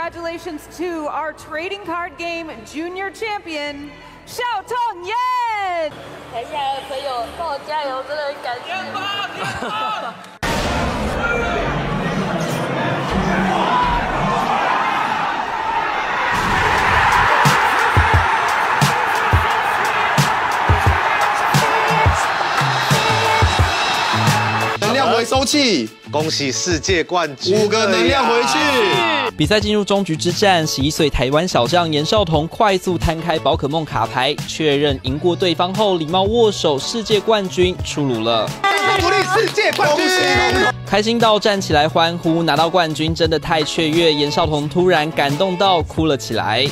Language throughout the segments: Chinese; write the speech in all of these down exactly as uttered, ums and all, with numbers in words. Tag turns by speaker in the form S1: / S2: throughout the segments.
S1: Congratulations to our trading card game junior champion, Xiao Tongyan!
S2: 台下的朋友帮我加油，真的很感谢。
S3: 能量回收器，
S4: 恭喜世界冠军！
S3: 五个能量回去。
S5: 比赛进入终局之战，十一岁台湾小将严少彤快速摊开宝可梦卡牌，确认赢过对方后，礼貌握手，世界冠军出炉了。
S3: 鼓励世界冠军！
S5: 开心到站起来欢呼，拿到冠军真的太雀跃，严少彤突然感动到哭了起来。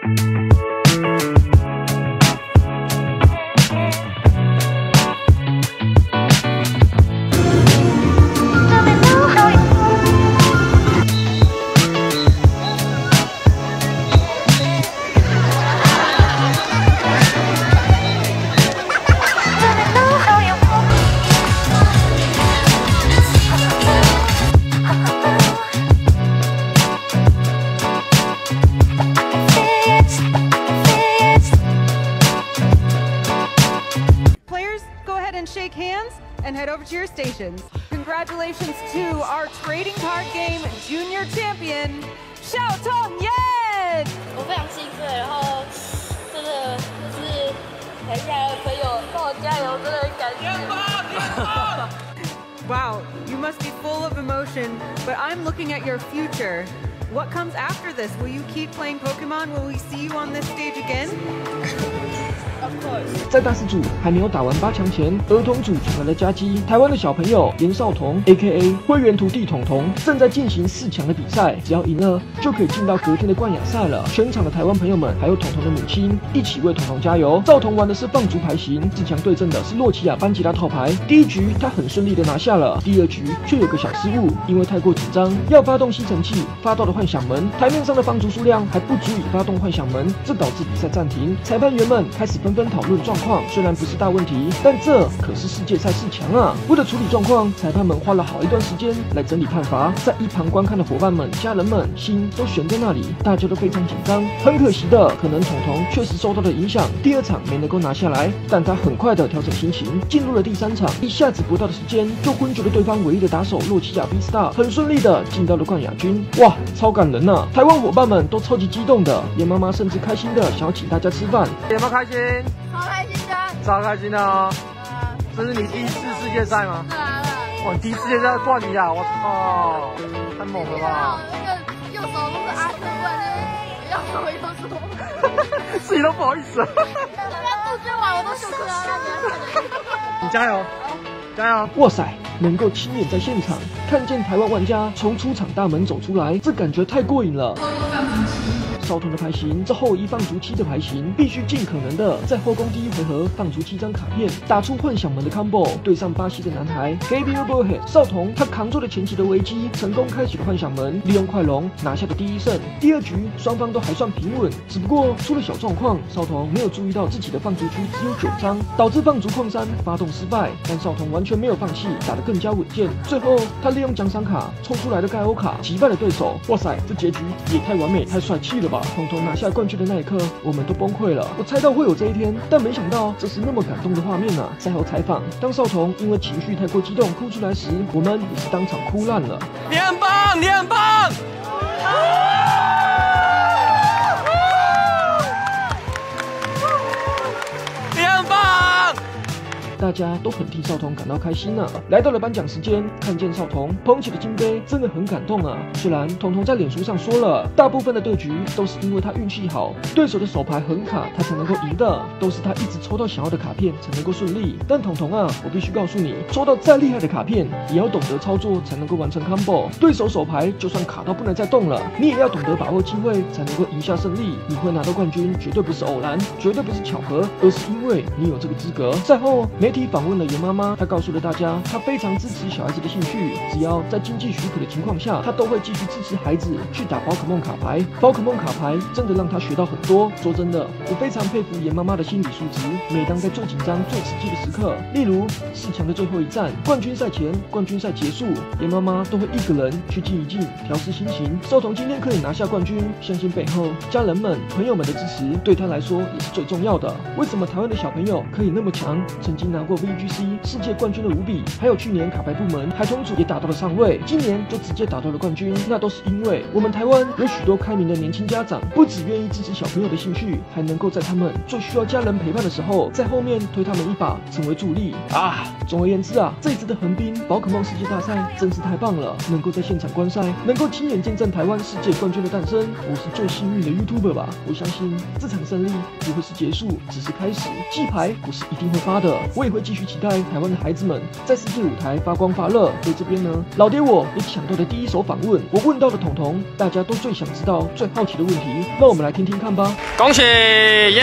S1: Shake hands and head over to your stations. Congratulations to our trading card game junior champion, Xiao Tongyan!
S2: 我非常兴奋，然后真的就是台下的朋友帮我加油，真的很感谢。
S1: Wow, you must be full of emotion, but I'm looking at your future. What comes after this? Will you keep playing Pokemon? Will we see you on this stage again?
S2: Of course.
S6: 在大师组还没有打完八强前，儿童组传来了夹击。台湾的小朋友严少彤 （A K A 灰原土地彤彤）正在进行四强的比赛，只要赢了就可以进到隔天的冠亚赛了。全场的台湾朋友们还有彤彤的母亲一起为彤彤加油。少彤玩的是放逐牌型，自强对阵的是洛奇亚班吉拉套牌。第一局他很顺利的拿下了，第二局却有个小失误，因为太过紧张，要发动吸尘器，发到了幻想门，台面上的放逐数量还不足以发动幻想门，这导致比赛暂停。裁判员们开始纷纷讨论状况，虽然不是大问题，但这可是世界赛四强啊！为了处理状况，裁判们花了好一段时间来整理判罚。在一旁观看的伙伴们、家人们心都悬在那里，大家都非常紧张。很可惜的，可能彤彤确实受到了影响，第二场没能够拿下来，但他很快的调整心情，进入了第三场，一下子不到的时间就昏厥了对方唯一的打手洛奇亚 B Star， 很顺利的进到了冠亚军。哇，超感人啊！台湾伙伴们都超级激动的，严妈妈甚至开心的想要请大家吃饭。
S7: 有没有开心？
S2: 超开心的，
S7: 超开心的哦！
S2: 啊，
S7: 这是你第一次世界赛吗？
S2: 是啊，
S7: 哇，你第一次世界赛冠亚，我操，太猛了吧！
S2: 那个右手都是阿斯冠的，右手右手，
S7: 自己都不好意思了。
S2: 人家杜鹃完我都休克了，
S7: 你加油，加油！
S6: 哇塞！能够亲眼在现场看见台湾玩家从出场大门走出来，这感觉太过瘾了。少彤的牌型，这后一放逐七的牌型，必须尽可能的在后宫第一回合放逐七张卡片，打出幻想门的 combo， 对上巴西的男孩 Gabriel Borges。少彤他扛住了前期的危机，成功开启了幻想门，利用快龙拿下了第一胜。第二局双方都还算平稳，只不过出了小状况，少彤没有注意到自己的放逐区只有九张，导致放逐矿山发动失败。但少彤完全没有放弃，打得更加稳健。最后他利用奖赏卡抽出来的盖欧卡击败了对手。哇塞，这结局也太完美、太帅气了吧！彤彤拿下冠军的那一刻，我们都崩溃了。我猜到会有这一天，但没想到这是那么感动的画面啊！赛后采访，当少彤因为情绪太过激动哭出来时，我们也是当场哭烂了。
S5: 你很棒，你很棒！你很棒！
S6: 大家都很替少彤感到开心啊！来到了颁奖时间，看见少彤捧起的金杯，真的很感动啊！虽然彤彤在脸书上说了，大部分的对局都是因为他运气好，对手的手牌很卡，他才能够赢的，都是他一直抽到想要的卡片才能够顺利。但彤彤啊，我必须告诉你，抽到再厉害的卡片，也要懂得操作才能够完成 combo。对手手牌就算卡到不能再动了，你也要懂得把握机会，才能够赢下胜利。你会拿到冠军，绝对不是偶然，绝对不是巧合，而是因为你有这个资格。赛后媒体体访问了严妈妈，她告诉了大家，她非常支持小孩子的兴趣，只要在经济许可的情况下，她都会继续支持孩子去打宝可梦卡牌。宝可梦卡牌真的让她学到很多。说真的，我非常佩服严妈妈的心理素质。每当在最紧张、最刺激的时刻，例如四强的最后一战、冠军赛前、冠军赛结束，严妈妈都会一个人去静一静，调试心情。少彤今天可以拿下冠军，相信背后家人们、朋友们的支持对他来说也是最重要的。为什么台湾的小朋友可以那么强？曾经拿过 V G C 世界冠军的伍比，还有去年卡牌部门海豚组也打到了上位，今年就直接打到了冠军，那都是因为我们台湾有许多开明的年轻家长，不只愿意支持小朋友的兴趣，还能够在他们最需要家人陪伴的时候，在后面推他们一把，成为助力啊！总而言之啊，这一次的横滨宝可梦世界大赛真是太棒了，能够在现场观赛，能够亲眼见证台湾世界冠军的诞生，我是最幸运的 YouTuber 吧。我相信这场胜利不会是结束，只是开始。鸡排我是一定会发的，我也会继续期待台湾的孩子们在世界舞台发光发热。所以这边呢，老爹我也抢到了第一手访问，我问到的彤彤，大家都最想知道、最好奇的问题，那我们来听听看吧。
S8: 恭喜耶！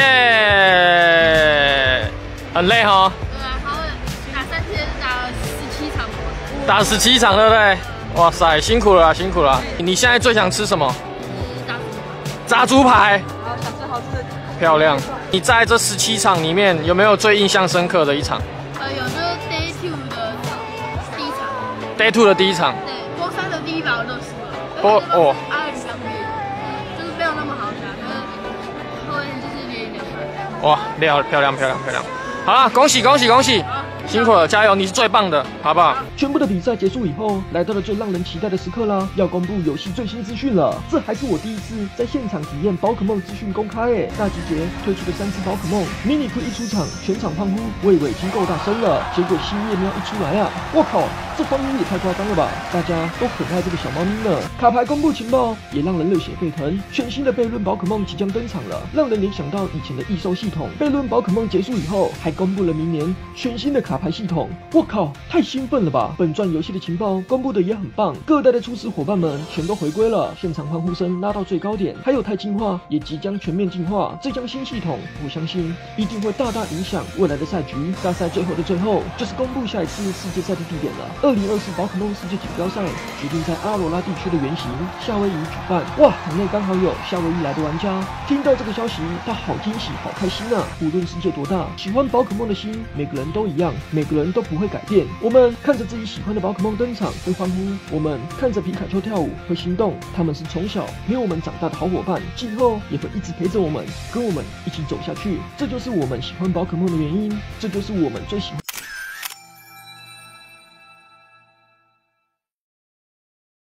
S8: 很累哈。
S2: 对啊，他们打三天打了十七场模式，
S8: 打十七场对不对？哇塞，辛苦了辛苦了。你现在最想吃什么？炸猪排。
S1: 好，想吃好吃的。
S8: 漂亮。你在这十七场里面有没有最印象深刻的一场？
S2: 呃，有就是 Day Two 的第一场。
S8: Day Two 的第一场。
S2: 对，波三的第一把我就输了。
S8: 波哦。
S2: 阿尔比两边，就是没有那么好打，就是后面就是连两把。
S8: 哇，漂漂亮漂亮漂亮。好了，恭喜恭喜恭喜！辛苦了，加油！你是最棒的，好不好？
S6: 全部的比赛结束以后，来到了最让人期待的时刻啦，要公布游戏最新资讯了。这还是我第一次在现场体验宝可梦资讯公开诶！大集结推出的三只宝可梦，迷你龟一出场，全场欢呼，我以为已经够大声了，结果新叶喵一出来啊，我靠，这欢呼也太夸张了吧！大家都很爱这个小猫咪呢。卡牌公布情报也让人热血沸腾，全新的悖论宝可梦即将登场了，让人联想到以前的异兽系统。悖论宝可梦结束以后，还公布了明年全新的卡牌系统，我靠，太兴奋了吧！本传游戏的情报公布的也很棒，各代的初始伙伴们全都回归了，现场欢呼声拉到最高点，还有钛进化也即将全面进化。这项新系统，我相信一定会大大影响未来的赛局。大赛最后的最后，就是公布下一次世界赛的地点了。二零二四宝可梦世界锦标赛决定在阿罗拉地区的原型夏威夷举办。哇，场内刚好有夏威夷来的玩家，听到这个消息，他好惊喜，好开心啊！无论世界多大，喜欢宝可梦的心，每个人都一样，每个人都不会改变。我们看着自己喜欢的宝可梦登场会欢呼，我们看着皮卡丘跳舞会心动。他们是从小陪我们长大的好伙伴，今后也会一直陪着我们，跟我们一起走下去。这就是我们喜欢宝可梦的原因，这就是我们最喜欢